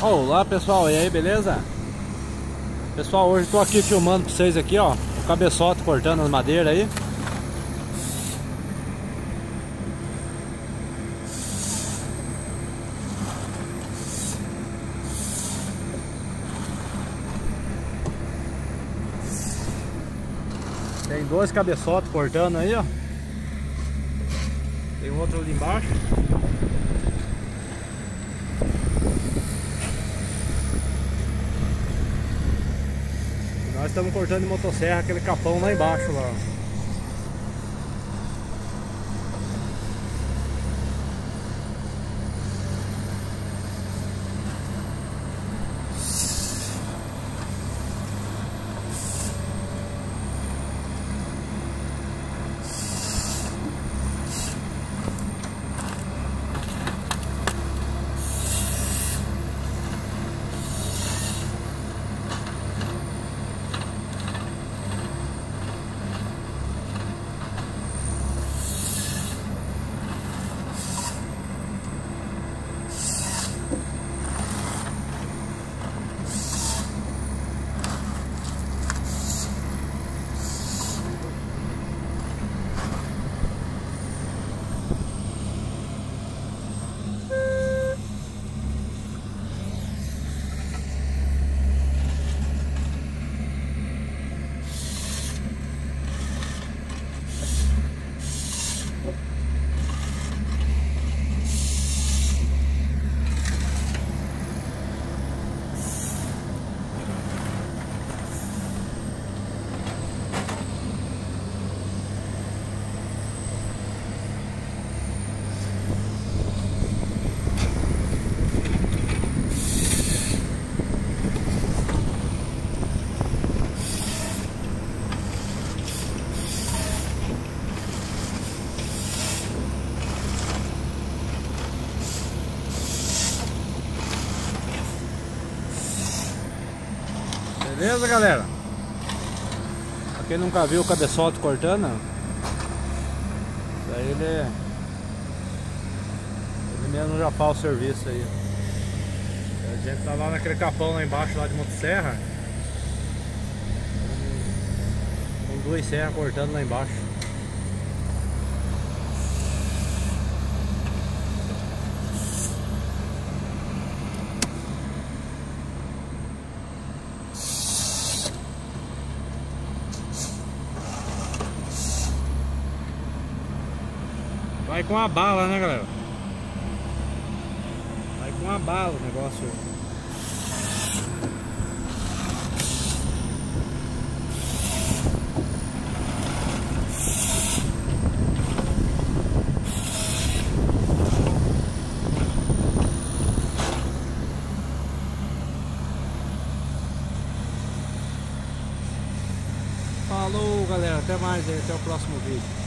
Olá pessoal, e aí, beleza? Pessoal, hoje estou aqui filmando para vocês aqui, ó, o cabeçote cortando as madeiras aí. Tem dois cabeçotes cortando aí, ó. Tem outro ali embaixo. Nós estamos cortando de motosserra aquele capão lá embaixo lá. Beleza, galera? Pra quem nunca viu o cabeçote cortando, isso aí ele mesmo já faz o serviço aí. A gente tá lá naquele capão lá embaixo lá de motosserra, com duas serras cortando lá embaixo. Vai com a bala, né, galera? Vai com a bala o negócio. Falou, galera. Até mais aí. Até o próximo vídeo.